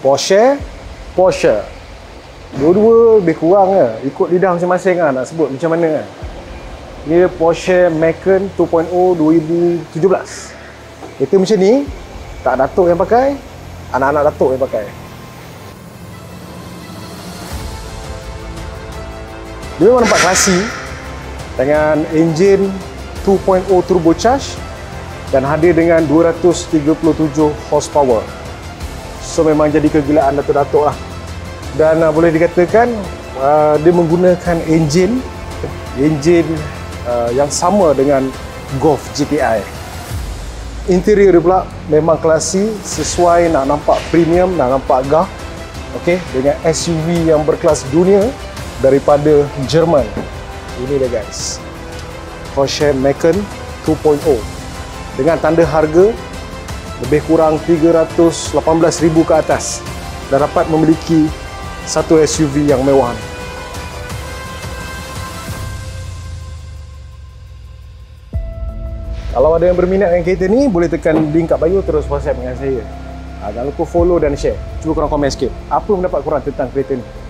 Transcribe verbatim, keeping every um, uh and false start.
Porsche, Porsche. Dua-dua lebih kurang lah. Ikut lidah masing-masing lah nak sebut macam mana kan. Dia Porsche Macan dua titik kosong dua ribu tujuh belas. Kereta macam ni, tak datuk yang pakai, anak-anak datuk yang pakai. Dia memang nampak klasi dengan enjin dua titik kosong turbocharged dan hadir dengan dua ratus tiga puluh tujuh horsepower. So memang jadi kegilaan datuk-datuk lah. Dan uh, boleh dikatakan uh, dia menggunakan enjin enjin uh, yang sama dengan Golf G T I. Interior dia pula memang klasi, sesuai nak nampak premium, nak nampak gah. Okey, dengan S U V yang berkelas dunia daripada Jerman. Ini dia guys, Porsche Macan dua titik kosong dengan tanda harga lebih kurang tiga ratus lapan belas ribu ke atas dan dapat memiliki satu S U V yang mewah. Kalau ada yang berminat dengan kereta ni, boleh tekan link kat bio terus WhatsApp dengan saya. Ha, jangan lupa follow dan share. Cuba korang komen sikit, apa pendapat korang tentang kereta ni?